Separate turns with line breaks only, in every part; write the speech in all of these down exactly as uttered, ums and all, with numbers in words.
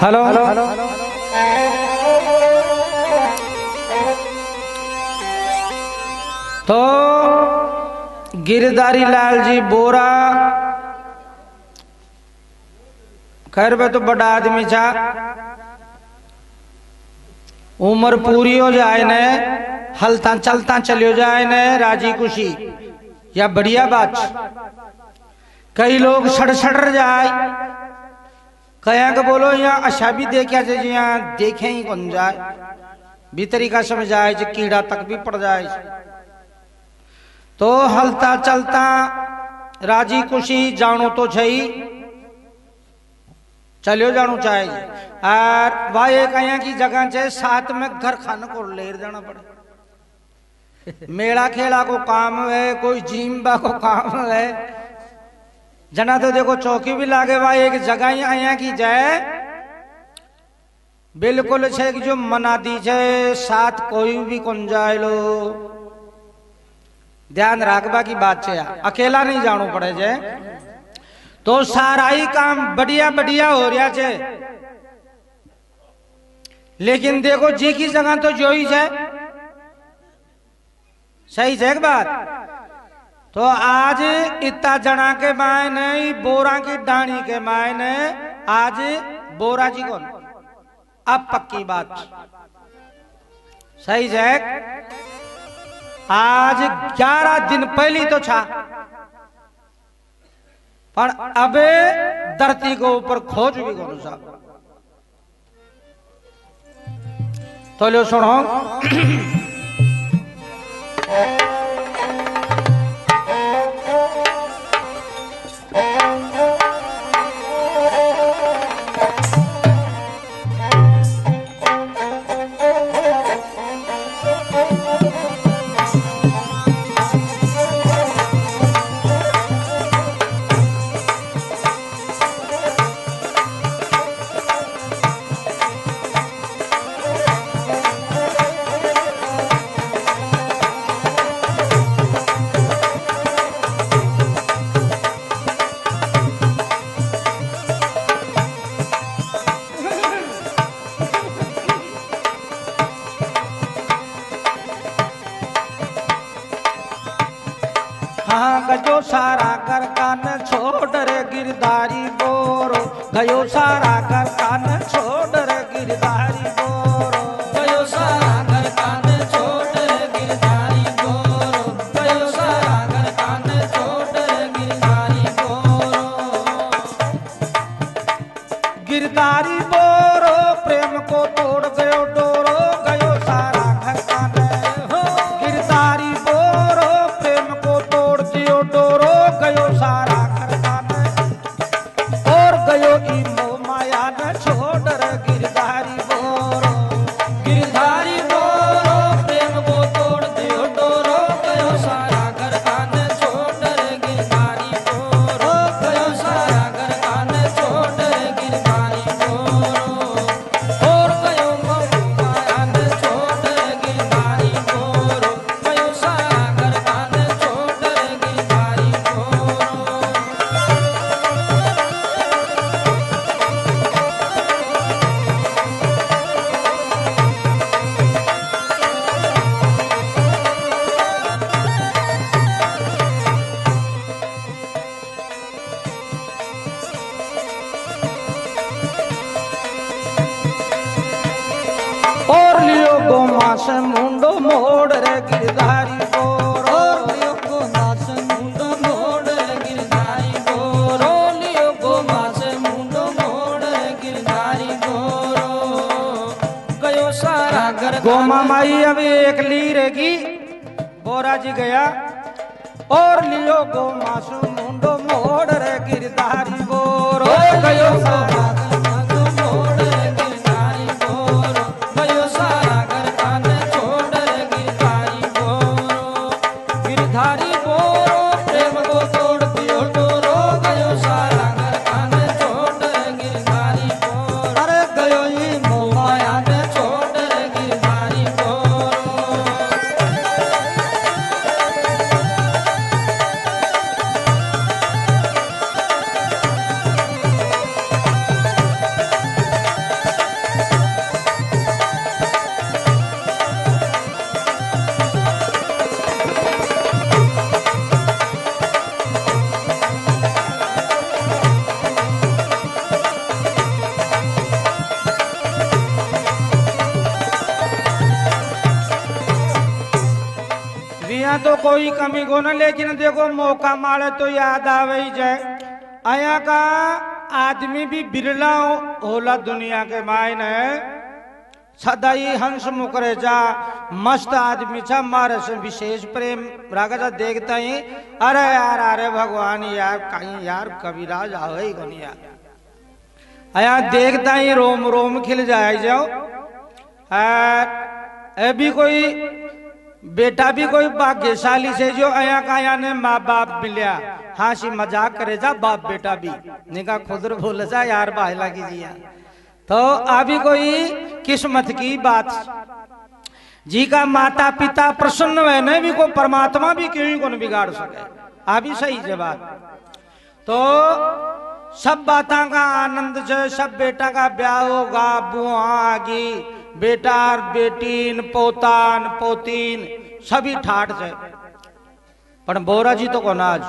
Hello तो गिरधारी लाल जी बोरा खैर वे तो बड़ा आदमी था, उम्र पूरी हो जाए ने हलता चलता चलियो जाए ने राजी खुशी या बढ़िया बात। कई लोग सड़ सड़ जाए कया के बोलो यहाँ अच्छा भी देखा जाए, यहाँ देखे ही कौन जाए भीतरी का समझ आए कीड़ा तक भी पड़ जाए। तो हलता चलता राजी खुशी जानो तो छई चलियो जानो चाहे और वह एक यहाँ की जगह से साथ में घर खाने को ले जाना पड़े। मेला खेला को काम है, कोई जिम्बा को काम है, जना तो देखो चौकी भी लागे भाई एक जगह ही आया की जाए बिल्कुल छे कि जो मना दी छे साथ कोई भी कौन जाए लो। ध्यान रखबा की बात है, अकेला नहीं जानो पड़े जे तो सारा ही काम बढ़िया बढ़िया हो रहा छे। लेकिन देखो जी की जगह तो जो ही है सही है बात। तो आज इतना जना के मायने बोरा की डाणी के मायने आज बोरा जी कौन अब पक्की बात सही है। आज ग्यारह दिन पहली तो छा पर अबे धरती को ऊपर खोज भी कौन सा तो लो सुनो गयो सारा कर कान छोड़ रे गिरधारी बोरो, गयो सारा कर कान छोड़ रे गिरधारी बोरो,
गयो सारा कर कान छोड़ रे गिरधारी बोरो, गयो सारा कर कान छोड़ रे गिरधारी बोरो।
गिरधारी बोरो प्रेम को तोड़ गयो डोरो, गयो सारा घर कान हो। गिरधारी बोरो प्रेम को तोड़ दियो डोरो, गयो सारा घर कान और गयो ई मोह माया न छोड़ रे गिरधारी बोरो।
गिरधारी बोरो प्रेम को तोड़ दियो डोरो, गयो सारा घर कान छोड़ रे गिरधारी बोरो, गयो सारा घर कान छोड़ रे गिरधारी बोरो। और गयो मोह माया न छोड़ रे गिरधारी बोरो, गयो सारा घर कान छोड़ रे गिरधारी बोरो।
और लियो गोमा से मुंडो मोड़ रे गिरधारी बोरो,
और लियो गोमा से मुंडो मोड़ रे गिरधारी बोरो, लियो गोमा से मुंडो मोड़ रे गिरधारी बोरो। गयो सारा घर
गोमा माई अभी एक ली रहेगी। बोरा जी गया और लियो गोमा से मुंडो मोड़ रे गिरधारी बोरो, गयो सारा
मोड़ रे गिरधारी बोरो, गयो सारा घर कान छोड़ रे गिरधारी बोरो। गिरधारी बोरो प्रेम को तोड़ दियो डोरो, गयो सारा घर कान छोड़ रे गिरधारी बोरो।
अरे गयो ई मोह
माया ने छोड़ रे गिरधारी बोरो।
यहाँ तो कोई कमी को न, लेकिन देखो मौका मारे तो याद आवे जाए आया का आदमी भी बिरला होला दुनिया के मायने सदाई हंस मुकरे जा मस्त आदमी छा मारे से विशेष प्रेम रागा जा देखता ही अरे यार अरे भगवान यार कहीं यार कविराज आवे गनिया आया देखता ही रोम रोम खिल जाए जाओ। अभी कोई बेटा भी कोई भाग्यशाली से जो आया का आया ने माँ बाप मिलिया हासी मजाक करे जा बाप बेटा भी निका खुद बोले जा यार बाहला कीजिए तो अभी कोई किस्मत की बात जी का माता पिता प्रसन्न हुए न भी को परमात्मा भी क्यों को बिगाड़ सके अभी सही जवाब। तो सब बातों का आनंद से सब बेटा का ब्याह होगा बुआ आगी बेटा बेटीन पोतान पोतीन सभी ठाठ से पर बोरा जी तो को नाज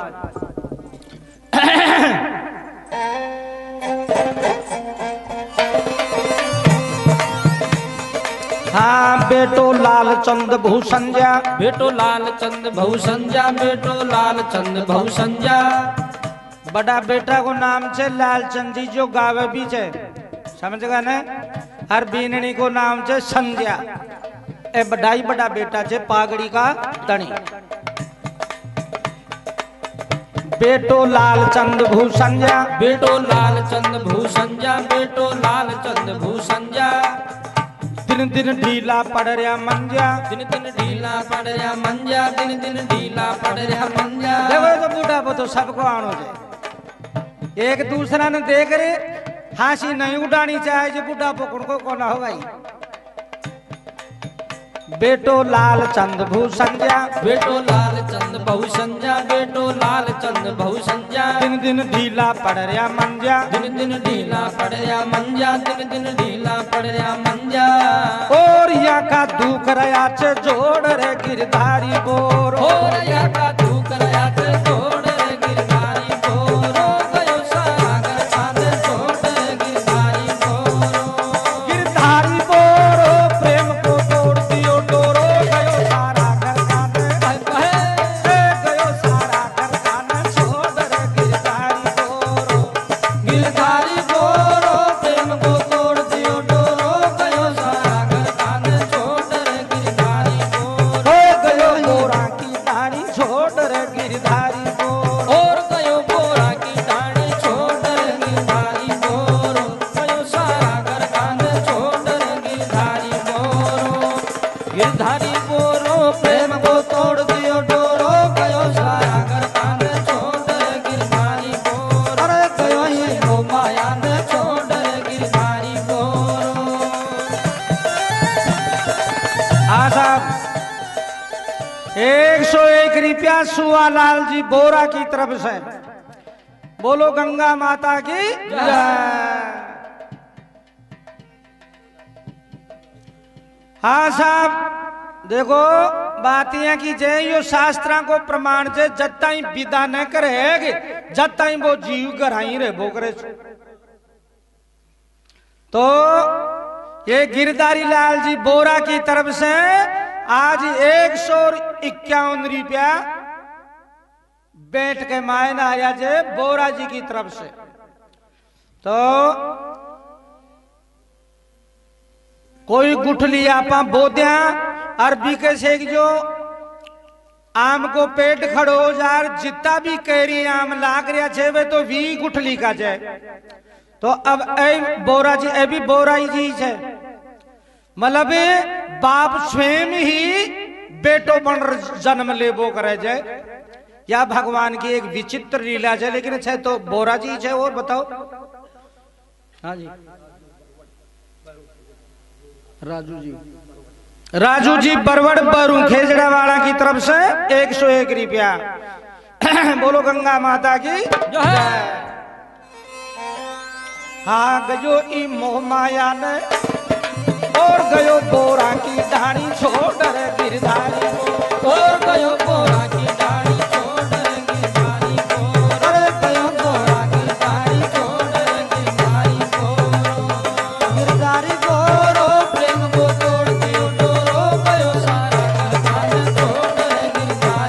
हाँ बेटो लाल चंद भूसंजा
बेटो लाल चंद भूसंजा बेटो लाल चंद भूसंजा
बड़ा बेटा को नाम से लालचंद जी जो गावे भी है समझ गए ना हर बीननी को नाम से संध्या ए बड़ाई बड़ा बेटा छे पागड़ी का तणी बेटो लाल चंद भूसंजा
बेटो लाल चंद भूसंजा बेटो लाल चंद भूसंजा
दिन दिन ढीला पड़ रहा मंजा
दिन दिन ढीला पड़ रहा मंजा दिन दिन ढीला पड़ रहा मंजा
देखो तो बूढ़ा वो तो सबको आनो है एक दूसरा ने देख रहे हासी नहीं उड़ानी चाहे जो बूढ़ा पकड़ को कोना हो भाई बेटो लाल चंद भूसंजा
बेटो लाल चंद भूसंजा बेटो लाल चंद भूसंजा
दिन दिन ढीला पड़ रहा मंजा
दिन दिन ढीला पड़ रहा मंजा दिन दिन ढीला पड़ रहा मंजा
और या का दुख रया चे जोड़ रे गिरधारी बोर
और या का दुख रया चे जोड़ रे गिरधारी बोर हो गयो सागर कांधे छोड़ रे गिरधारी बोर
गिरधारी बोर प्रेम को तोड़ दियो डोरो गयो सारा घर कांधे कहे गयो सारा घर कांधे छोड़ रे गिरधारी बोर
गिरधारी बोर प्रेम को तोड़ दियो डोरो गयो सारा घर कांधे छोड़ रे गिरधारी बोर
हो गयो बोरा की दाढ़ी छोड़ रे गिरधारी बोर
और गयो बोरा की दाढ़ी छोड़ रे गिरधारी बोर गयो सारा घर कांधे छोड़ रे गिरधारी बोर गिरधारी बोर प्रेम को तोड़ दियो डोरो गयो सारा घर कांधे छोड़ रे गिरधारी बोर अरे गयो ये हो माया ने छोड़ रे गिरधारी बोर।
हाँ साहब एक सौ एक रुपया सुवालाल जी बोरा की तरफ से बोलो गंगा माता की जय। हाँ साहब देखो बात यह की जय यो शास्त्रा को प्रमाण से जब ताई विदा न करेगी जब ताई वो जीव कराई रे वो करे तो ये गिरधारी लाल जी बोरा की तरफ से आज एक सौ इक्यावन रुपया बैठ के मायने आया जे बोरा जी की तरफ से। तो कोई गुठली आपा बोद्या अरबी के शेख जो आम को पेट खड़ो जार जितना भी कैरी आम लाग रहा छे वे तो वी गुठली का छे। तो अब ए बोरा जी ए भी बोरा जी छे मतलब बाप स्वयं ही बेटो बन जन्म लेबो करे जाए या भगवान की एक विचित्र लीला है लेकिन छे तो बोरा जी छे। और बताओ हाँ जी राजू जी राजू जी बरवड़ बरू खेजड़ा वाला की तरफ से एक सौ एक रुपया बोलो गंगा माता की जय। हाँ गयो ई मोह माया ने और गयो बोरा की दाढ़ी छोड़ रे गिरधारी
और गयो बोरा की दाढ़ी छोड़ रे गिरधारी बोर अरे गयो बोरा की दाढ़ी छोड़ रे गिरधारी बोर गिरधारी बोर प्रेम को तोड़ दियो डोरो गयो सारा घर कांधे छोड़ रे गिरधारी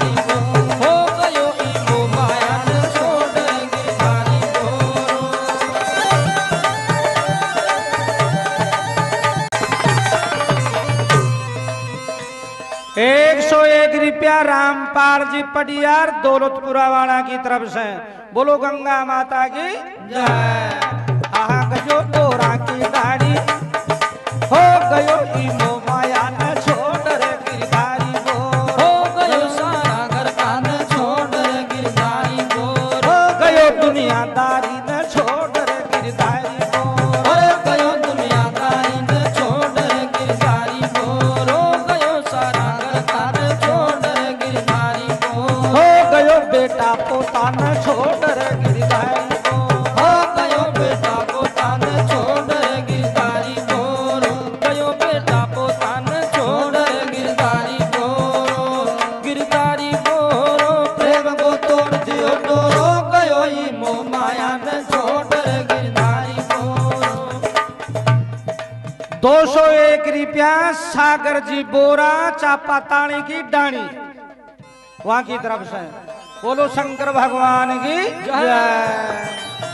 एक सौ एक रुपया रामपाल जी पटियार दौलतपुरा वाला की तरफ से। बोलो गंगा माता की जय। आहा गयो तोरा की दाढ़ी हो गयो इमो माया न छोड़ रे गिरधारी बोल।
हो गयो सारा घर कान छोड़ रे गिरधारी बोल।
हो गयो दुनियादारी न छोड़ रे गिरधारी बोल।
हो गयो दुनियादारी न छोड़ रे गिरधारी बोल। हो गयो सारा घर कान छोड़ रे गिरधारी बोल।
हो गयो बेटा पोता न छोड़ रे गिरधारी बोल।
हो गयो बेटा पोता न छोड़ रे गिरधारी बोल। गयो बेटा पोता न छोड़ रे गिरधारी बोल। गिरधारी बोल प्रेम को तोड़ दियो डोरो। गयो ई मोह माया न छोड़ रे गिरधारी बोल।
दो सौ एक रुपया सागर जी बोरा चापा ताणी की डाणी वहां की तरफ से। बोलो शंकर भगवान की जय।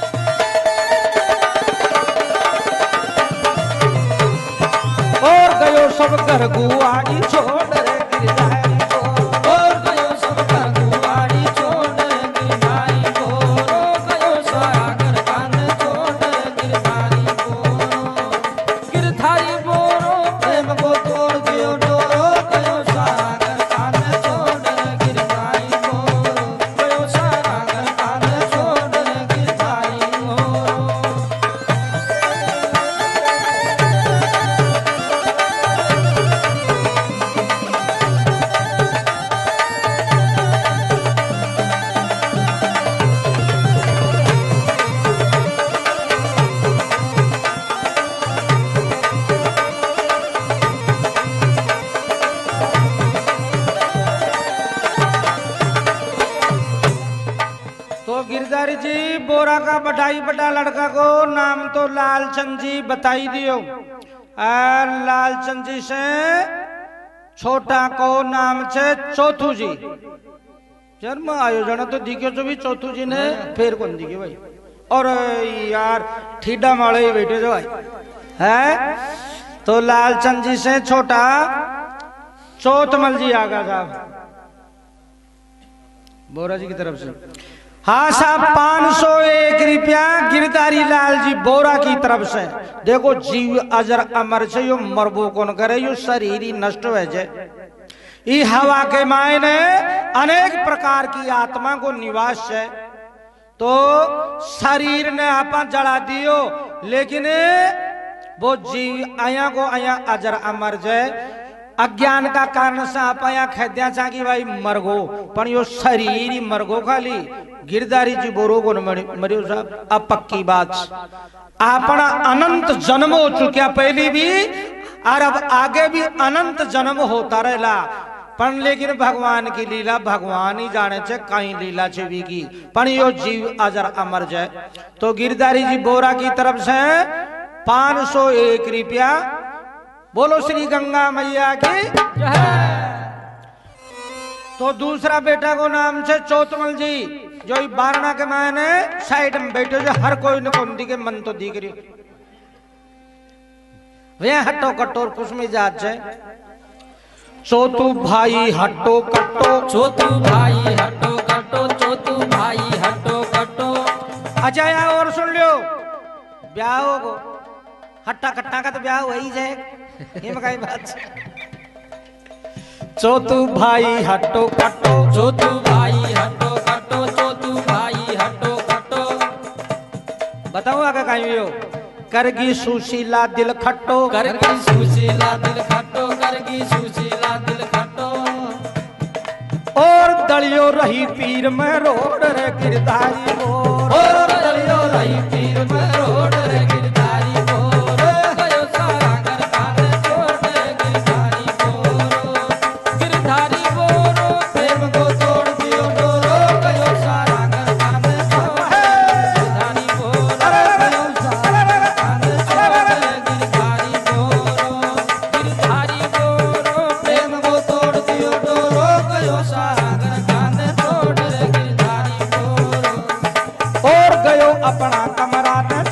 और गयो सब घर गुआड़ी छोड़ रे गिरधारी बोल।
और गयो सब घर गुआड़ी छोड़ रे गिरधारी बोल। हो गयो सारा घर कान छोड़ रे गिरधारी बोल। गिरधारी बोलो प्रेम को तोड़ दियो डोरो। गयो सारा घर कान छोड़ रे गिरधारी बोल। गयो सारा घर कान छोड़ रे गिरधारी बोल।
तो गिरधारी जी बोरा का बटाई बटा लड़का को नाम तो लालचंद जी बताई दियो। और लालचंद जी से छोटा को नाम से चौथू जी। जन्म आयोजन तो दिखे जो भी चौथू जी ने फिर कौन दिखे भाई। और यार ठीडा माले ही बैठे जो भाई है। तो लालचंद जी से छोटा चौथमल जी आगा साहब बोरा जी की तरफ से। हाँ साहब पांच सौ एक रुपया गिरधारी लाल जी बोरा की तरफ से। देखो जीव अजर अमर से यो मरबो कौन करे यो शरीर ही नष्ट हो जाए। ई हवा के मायने अनेक प्रकार की आत्मा को निवास है। तो शरीर ने आपा जला दियो लेकिन वो जीव आया को आया अजर अमर जाए। अज्ञान का कारण से आप आया खेद्या चा कि भाई मरगो पण यो शरीर ही मरगो खाली। गिरधारी जी बोरो को मरियो साहब अब पक्की बात। अपना अनंत जन्म हो चुका पहले भी और अब आगे भी अनंत जन्म होता रहेला। पण लेकिन भगवान की लीला भगवान ही जाने छे कहीं लीला छे भी की पण यो जीव अजर अमर जाए। तो गिरधारी जी बोरा की तरफ से पांच सौ एक रुपया। बोलो श्री गंगा मैया की जय। तो दूसरा बेटा को नाम से चौथमल जी जो बारणा के मायने साइड में बैठे जो हर कोई ने कौन दी के मन तो दिख रही वे हट्टो कट्टो कुछ में जात है। चौथू भाई हट्टो कट्टो।
चौथू भाई हट्टो कट्टो। चौथू भाई हट्टो कट्टो।
अच्छा यार और सुन लियो ब्याह को हट्टा कट्टा का तो ब्याह वही जाए ये मकाई बात। चौथू भाई हट्टो कट्टो।
चौथू भाई हट्टो कट्टो। चौथू भाई हट्टो कट्टो।
बताओ आगे कहीं हो। करगी सुशीला दिल खट्टो।
करगी सुशीला दिल खट्टो। करगी सुशीला दिल खट्टो।
और दलियो रही पीर में रोड रे गिरधारी बोल।
और दलियो रही पीर में रोड रे गिरधारी बोल। गयो सारा घर कान छोड़ रे गिरधारी बोल। गिरधारी बोल प्रेम को तोड़ दियो डोरो। गयो सारा घर कान छोड़ रे गिरधारी बोल। गयो सारा घर कान छोड़ रे गिरधारी बोल। गिरधारी बोल प्रेम को तोड़ दियो डोरो। गयो सारा घर कान छोड़ रे गिरधारी बोल।
और गयो अपना कमरा में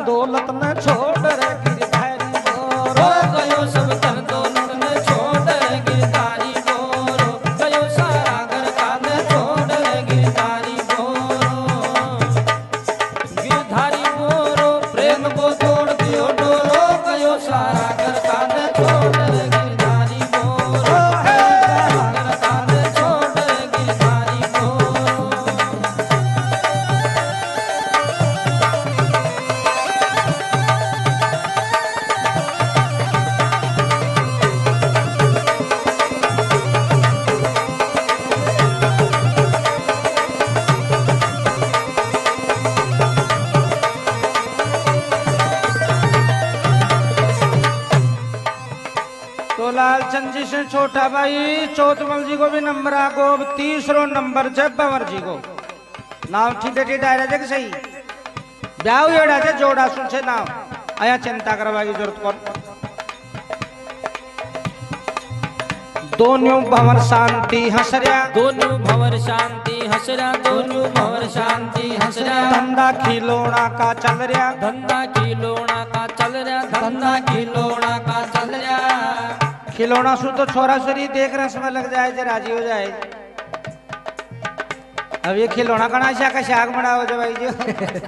दौलत न छोड़ रे गिरधारी बोरो
गयो सब धन दौलत ने छोड़ रे गिरधारी बोरो गयो सारा घर का ने छोड़ रे गिरधारी बोरो गिरधारी बोरो प्रेम को तोड़ दियो डोरो गयो सारा घर का ने छोड़ रे गिरधारी बोरो सारा घर का ने छोड़ रे गिरधारी बोरो
तो लालचंद जी से छोटा भाई चौथमल जी को भी नंबर आगो तीसरो नंबर है बंवर जी को नाम ठीक ठीक डायरा जग सही ब्याह येड़ा से जोड़ा सुन से नाम आया चिंता करवाई जरूरत कौन दोनों भंवर शांति हसरिया
दोनों भंवर शांति हसरा दोनों भंवर शांति हसरा
धंधा खिलौना का चल रहा
धंधा खिलौना का चल रहा धंधा खिलौना का चल रहा
खिलौना सु तो छोरा छोरी देख रहे समय लग जाए जे राजी हो जाए अब ये खिलौना कना शा का शाक बनाओ जो भाई जो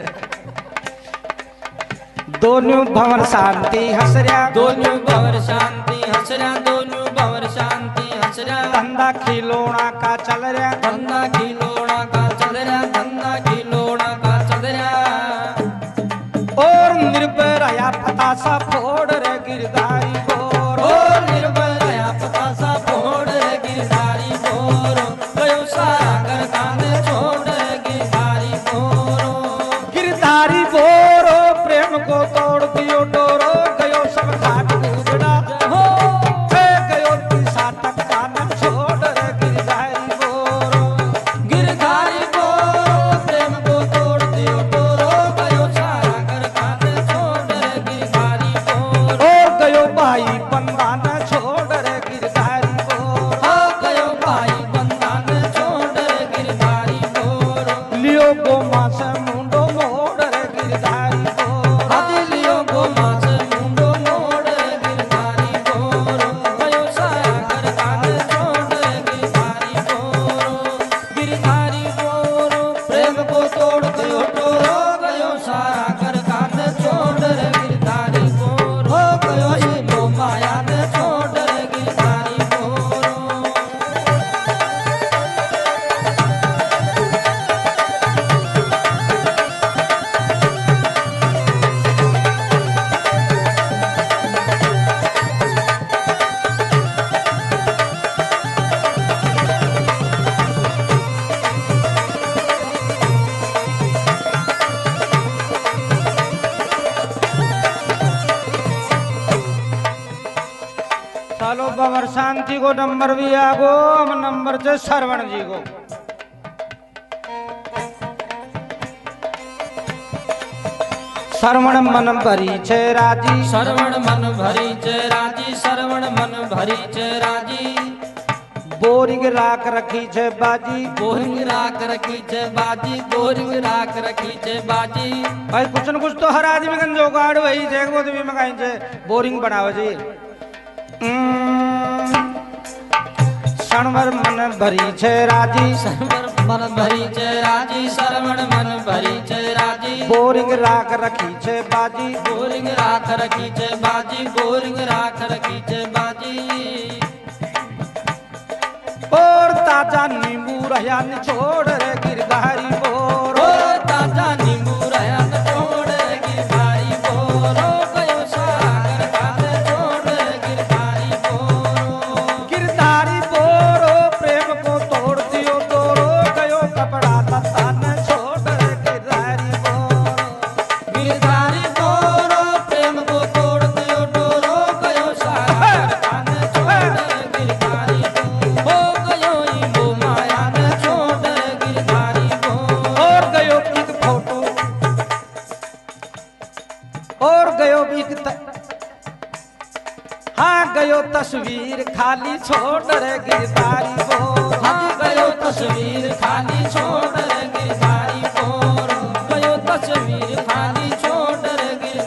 दोनों भंवर शांति हसरिया
दोनों भंवर शांति हसरा दोनों भंवर शांति हसरा
धंधा खिलौना का चल रहा
धंधा खिलौना का चल रहा धंधा खिलौना का चल रहा
और निर्भय रहा पतासा फोड़ रे गिरधारी बोरो
और निर्भय रहा पतासा फोड़ रे गिरधारी बोरो गयो सारा घर काने छोड़ रे गिरधारी बोरो
गिरधारी बोरो प्रेम को तोड़ दियो डोरो गयो सब घाट उजड़ा
हो
हे गयो दिशा तक कान छोड़ रे गिरधारी बोरो
गिरधारी बोरो प्रेम को तोड़ दियो डोरो गयो सारा घर काने छोड़ रे गिरधारी बोरो
ओ गयो भाई बंदा न छोड़ रे गिरधारी बोरो
हो गयो भाई बंदा ने छोड़ रे गिरधारी बोरो
लियो गोमा से मुंडो मोड़ रे गिरधारी बोरो
हाथी लियो गोमा से मुंडो मोड़ रे गिरधारी बोरो गयो सारा घर काने छोड़ रे गिरधारी बोरो गिरधारी बोरो प्रेम को तोड़ दियो डोरो गयो सारा घर काने छोड़ रे गिरधारी बोरो हो गयो ये मोह माया ने छोड़ रे गिरधारी बोरो
चलो बंवर शांति को नंबर भी आगो हम नंबर से श्रवण जी को श्रवण मन भरी छे राजी
श्रवण मन भरी च राजी श्रवण मन भरी च राजी
बोरिंग राख रखी छे बाजी
बोरिंग राख रखी च बाजी बोरिंग राख रखी च बाजी
भाई कुछ न कुछ तो हर आदमी का जोगाड़ वही देखो तो भी में कहीं से बोरिंग बनाओ जी क्षणभर मन भरी छे राजी
श्रवण मन भरी च राजी श्रवण मन भरी च राजी
बोरिंग राख रखी छे बाजी
बोरिंग राख रखी च बाजी बोरिंग राख रखी च बाजी
और ताजा नींबू रहा निचोड़ रे गिरधारी बोरो
ओ ताजा नींबू रहा न छोड़ रे गिरधारी बोरो गयो सारा घर काने छोड़ रे गिरधारी बोरो
गिरधारी बोरो प्रेम को तोड़ दियो डोरो गयो कपड़ा लता न छोड़ रे गिरधारी बोरो
गिरधारी बोरो प्रेम को तोड़ दियो डोरो गयो सारा घर काने छोड़ रे गिरधारी बोरो हो गयो ई मोह माया ने छोड़ रे गिरधारी बोरो
और गयो एक फोटो और गयो एक त... हाँ गयो तस्वीर खाली छोड़ रे गिरधारी बोरो
हम गयो तस्वीर खाली छोड़ रे गिरधारी बोरो गयो तस्वीर खाली छोड़ रे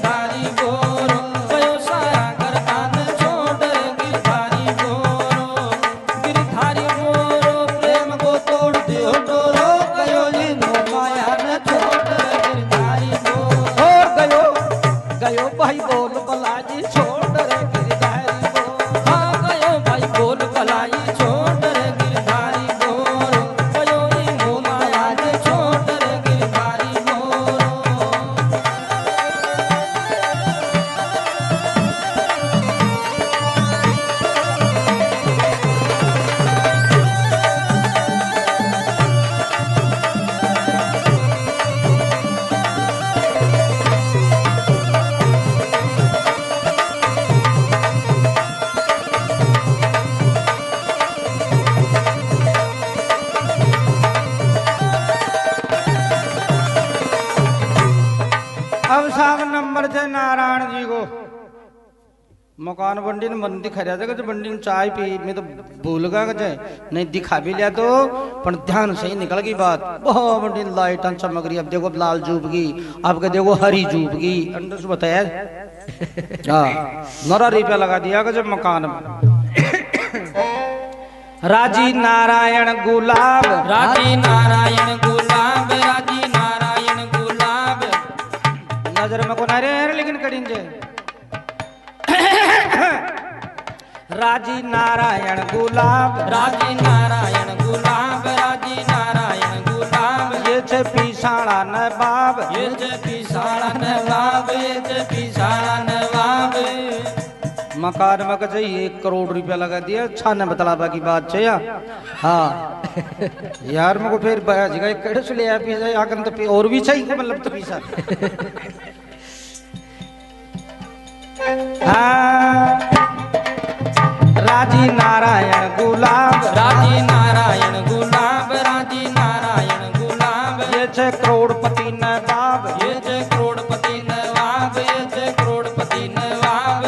साहब नंबर थे नारायण जी को मकान बंडी ने मन दिखा रहा था कि बंडी ने चाय पी मैं तो भूल गया कि नहीं दिखा भी लिया तो पर ध्यान से ही निकल गई बात। बहुत बंडी लाइट चमक रही, अब देखो लाल जूबगी, अब के देखो हरी जूबगी, अंदर से बताया हाँ नौरा रुपया लगा दिया कि जब मकान में। राजी नारायण गुलाब,
राजी नारायण गुलाब, राजी नारायण गुलाब।
नजर में को नारे लेकिन करीन जे राजी नारायण गुलाब,
राजी नारायण गुलाब, राजी नारायण गुलाब।
ये छे पीसाड़ा नवाब,
ये छे पीसाड़ा नवाब, ये छे पीसाड़ा नवाब।
मकान में कहे एक करोड़ रुपया लगा दिया, अच्छा ने बतलाबा की बात है यार। हाँ यार मेरे को फिर बया कड़े से ले आया पीसा आगन तो और भी चाहिए मतलब तो पीसा। हाँ राजी नारायण गुलाब,
राजी नारायण गुलाब, राजी नारायण गुलाब।
ये छे करोड़पति नवाब,
ये छे करोड़पति नवाब, ये छे करोड़पति नवाब।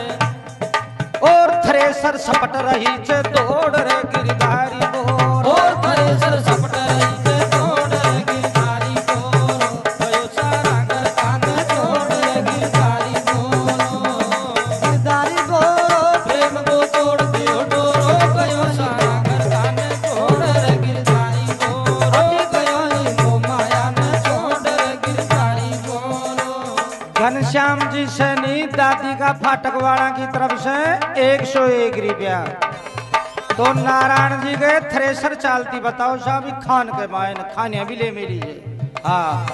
और थ्रेसर सपट रही छे दौड़ रे गिरधारी बोर,
और थ्रेसर सपट रही छे दौड़ रे गिरधारी बोर। कयो सारा घर कान छोड़ रे गिरधारी बोर, गिरधारी बोर। प्रेम को तोड़ दियो डोरो, कयो सारा घर कान छोड़ रे गिरधारी बोर। कयो ही माया में छोड़ रे गिरधारी बोर।
घनश्याम जी सैनी दादी का फाटक वाला की तरफ से एक सौ एक रुपया। तो नारायण जी गए थ्रेसर चालती बताओ साहब खान के मायन खाने भी ले मिली है। हाँ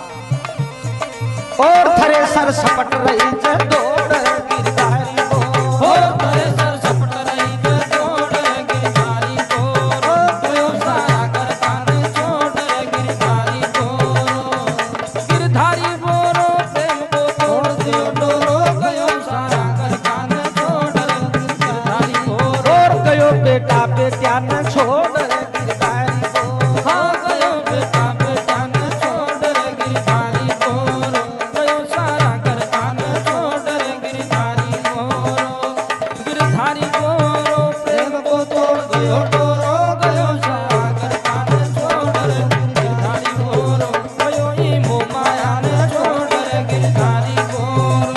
और थ्रेसर सपट रही है दौड़ गिरधारी बोर,
और थ्रेसर सपट रही है दौड़ गिरधारी बोर। कयो सारा घर कान छोड़ गिरधारी बोर, गिरधारी बोरो। प्रेम को तोड़ दियो डोरो, कयो सारा घर कान छोड़ गिरधारी बोर।
और गयो बेटा बेटिया न छोड़ गिरधारी बोर,
हाँ कयो बेटा बेटा न छोड़ गिरधारी बोर। कयो सारा घर कान छोड़ गिरधारी बोर, गिरधारी बोरो। प्रेम को तोड़ दियो डोरो, कयो सारा घर कान छोड़ गिरधारी बोरो। कयो ही मोह माया न छोड़ गिरधारी बोरो।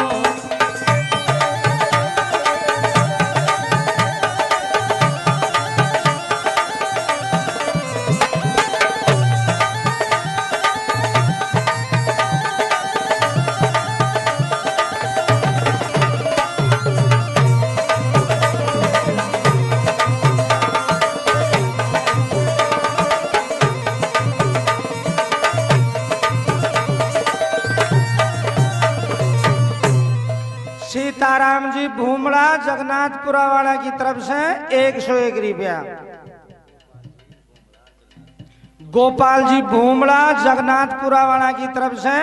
सीताराम जी भूमड़ा जगन्नाथपुरा वाला की तरफ से एक सौ एक रुपया। गोपाल जी भूमड़ा जगन्नाथपुरा वाला की तरफ से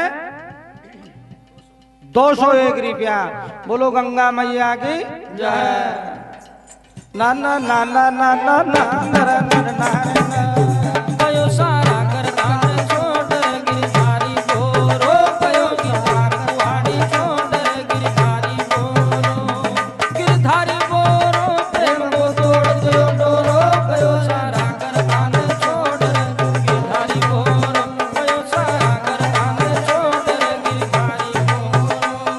दो सौ एक रुपया। बोलो गंगा मैया की जय। ना ना ना ना ना ना ना ना ना ना
कयो सारा घर कान छोड़ गिरधारी बोरो, कयो गिरधार कुहाड़ी छोड़ गिरधारी बोरो, गिरधारी बोरो। प्रेम को तोड़ दियो डोरो, कयो सारा घर कान छोड़ गिरधारी बोरो, कयो सारा घर कान छोड़ गिरधारी बोरो।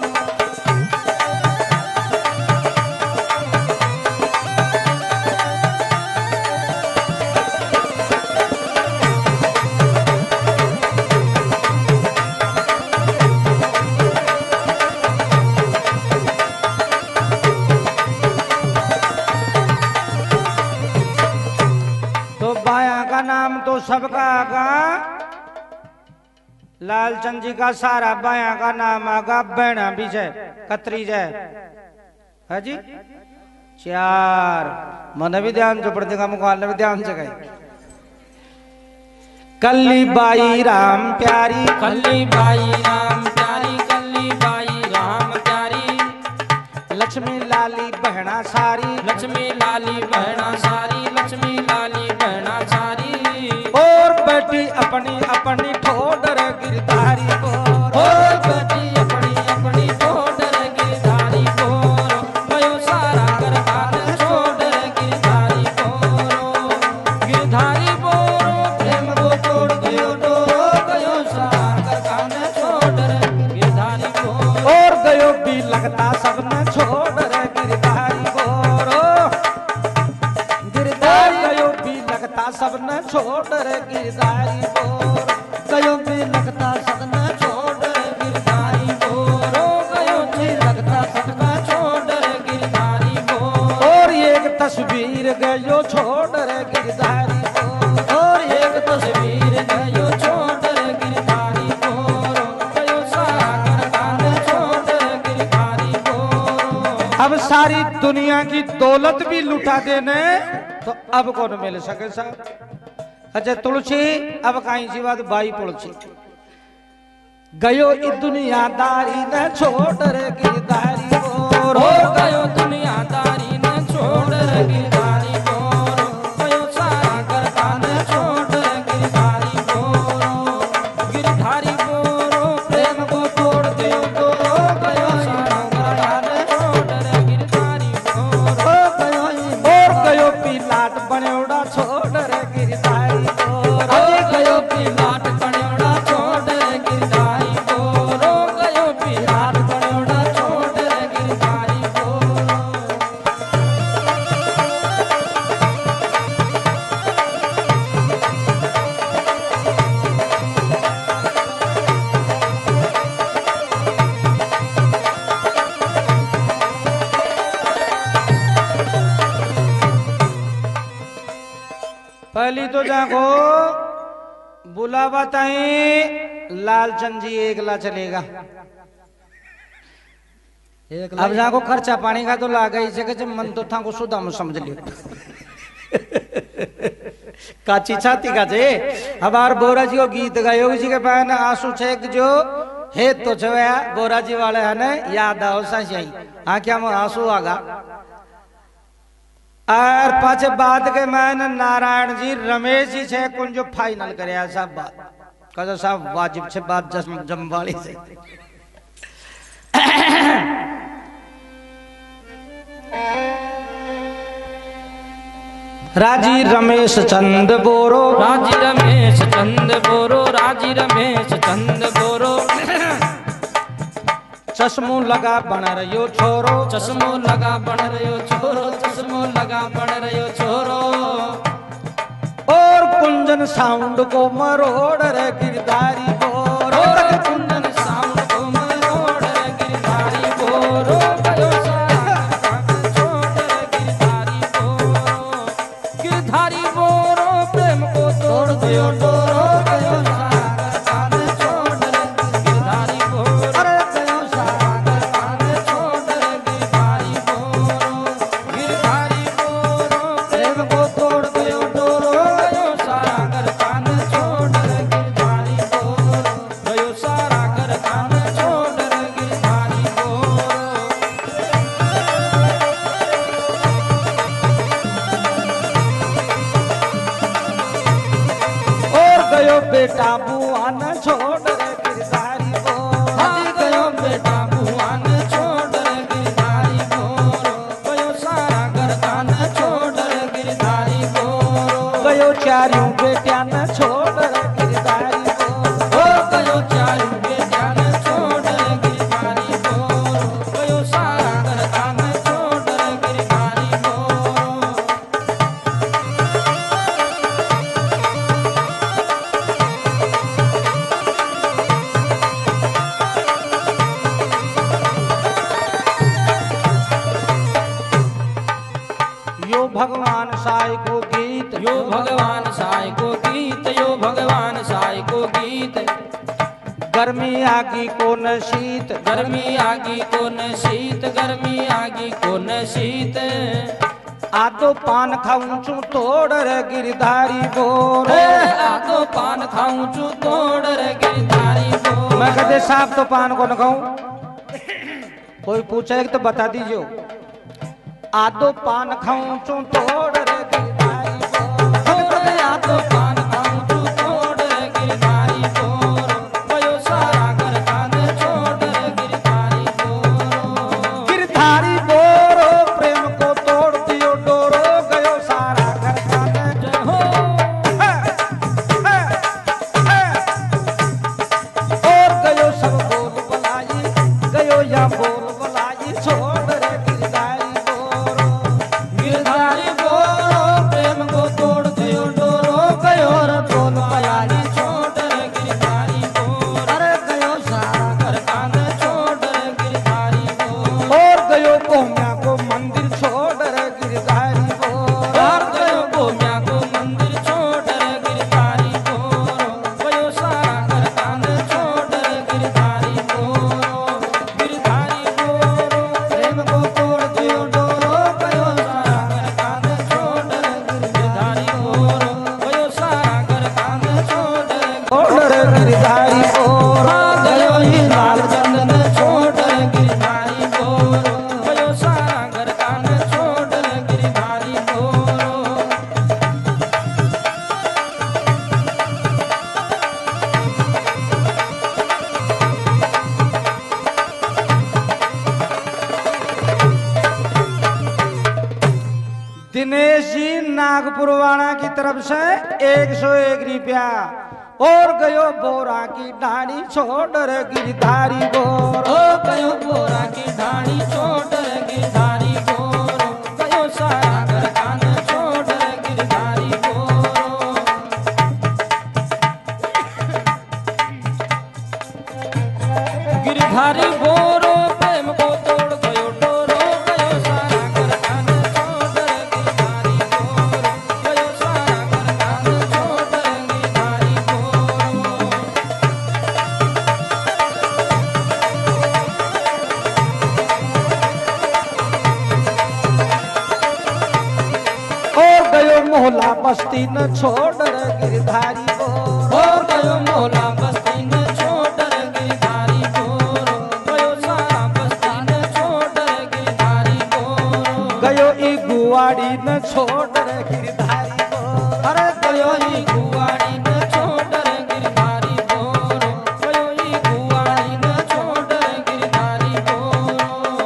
तो बाया का नाम तो सबका आगा, लालचंद जी का सारा बाया का नाम आगा, बहना भी है कतरी जय है जी चार। मन भी ध्यान जो पढ़ते का मुकाल भी ध्यान से गए। कल्ली बाई राम प्यारी,
कल्ली बाई राम प्यारी, कल्ली बाई राम प्यारी।
लक्ष्मी लाली बहना सारी,
लक्ष्मी लाली बहना सारी, लक्ष्मी लाली बहना सारी।
और बेटी अपनी अपनी ठोडर गिरधारी बोर,
और बेटी अपनी
लगता सबने छोड़ रे गिरधारी गोरो गिरधारी गयो भी लगता सबने छोड़ रे गिरधारी गोरो
गयो भी लगता सबने छोड़ रे गिरधारी गोरो गयो भी लगता सबने छोड़ रे गिरधारी गोरो
और एक तस्वीर गयो छोड़ रे गिरधारी गोरो
और एक तस्वीर गयो छोड़ रे गिरधारी गोरो गयो सागर कान छोड़ रे गिरधारी गोरो
अब सारी दुनिया की दौलत भी लुटा देने तो अब कौन मिल सके साहब। अच्छा तुलसी अब कहीं सी बात बाई तुलसी गयो ई दुनियादारी न छोड़ रे गिरधारी गोरो
हो गयो दुनियादारी न छोड़ रे गिरधारी गोरो गयो सागर कान छोड़ रे गिरधारी गोरो गिरधारी गोरो प्रेम को तोड़ दियो गोरो गयो सागर कान छोड़ रे गिरधारी गोरो गयो
और गयो पिलाट बनेड़ा छोड़ रे गिरधारी गोरो
हो गयो पिलाट बनेड़ा छोड़ रे गिरधारी गोरो गयो पिलाट बनेड़ा छोड़ रे गिरधारी गोरो
पहली तो जाको बुलावा ताई लालचंद जी एकला चलेगा
एक
अब जाको खर्चा पानी का तो लागा ही से कि मन तो था को सुधा में समझ लियो काची छाती का जे हमार बोरा जी को गीत गायो जी के पान आंसू छेक जो हे तो छया बोरा जी वाले है ने याद आओ सही हाँ क्या मैं आंसू आगा और पाछे बाद के मैंने नारायण जी रमेश जी छे कुन जो फाइनल करे सब बात कदो साहब वाजिब छे बात जम जमवाली से राजी रमेश चंद बोरो
राजी रमेश चंद बोरो राजी रमेश चंद बोरो
चश्मो लगा बन रहो छोरो
चश्मो लगा बन रहो छोरो चश्मो लगा बन रहो छोरो
और कुंजन साउंड को मरोड़ रे गिरधारी बोरो
और कुंदन साउंड को मरोड़ रे गिरधारी बोरो गयो सागर छोड़ रे गिरधारी बोरो गिरधारी बोरो प्रेम को तोड़ दियो डोरो गयो सागर कान छोड़ रे गिरधारी बोरो
अरे
गयो सागर कान छोड़ रे गिरधारी बोरो गिरधारी बोरो प्रेम को तोड़ दियो डोरो गयो सागर कान छोड़ रे गिरधारी बोरो गयो सागर कान छोड़ रे गिरधारी बोरो
और गयो बेटा बुआ न छोड़ रे गिरधारी बोरो
हटी गयो बेटा भुवन छोड़ रे गिरधारी बोरो गयो सागर कान छोड़ रे गिरधारी बोरो
गयो चारियों बेटिया न छोड़ रे गिरधारी बोरो
हो गयो चारू बेटा न छोड़ रे गिरधारी बोरो गयो सागर कान छोड़ रे गिरधारी बोरो
यो भगवान साई को गीत
यो भगवान साई को गीत यो भगवान साई को गीत
गर्मी आगी को न शीत
गर्मी आगी को न शीत गर्मी आगी को न शीत
आदो पान खाऊं चू तोड़ रे गिरधारी बोरो
आदो पान खाऊं चू तोड़ रे गिरधारी बोरो
मैं कहते साहब तो पान को न खाऊं कोई पूछे तो बता दीजिए आदो पान खाऊं चू तोड़ रे गिरधारी बोरो
आदो पान खाऊं चू तोड़ रे गिरधारी बोरो गयो सागर कान छोड़ रे गिरधारी बोरो
गिरधारी बोरो प्रेम को तोड़ दियो डोरो गयो सारा घर खाने
जय हो
और गयो सब बोल बुलाई गयो या बोल बुलाई नागपुर वाला की तरफ से एक सौ एक रुपया। और गयो बोरा की ढाणी छोड़ रे गिरधारी बोर।
ओ गयो बोरा की ढाणी छोड़ रे गिरधारी बोर। गयो सारा घर कान छोड़ रे गिरधारी बोर। गिरधारी बोरो प्रेम को तोड़ गयो डोरो। गयो सारा घर कान छोड़ रे गिरधारी बोर। गयो सारा घर कान छोड़ रे गिरधारी बोर।
और गयो मोहला बस्ती न छोड़ रे गिरधारी बोर।
और गयो मोहला बस्ती न छोड़ रे गिरधारी बोर। गयो सारा बस्ती न छोड़ रे गिरधारी बोर।
गयो ई गुवाड़ी न छोड़ रे गिरधारी बोर।
अरे गयो ई गुवाड़ी न छोड़ रे गिरधारी बोर। गयो ई गुवाड़ी न छोड़ रे गिरधारी बोर।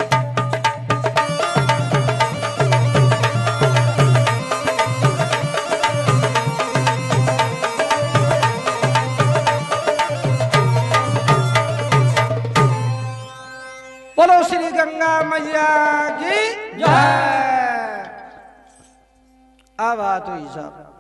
बोलो श्री गंगा मैया की जय। अब आ तो ही साहब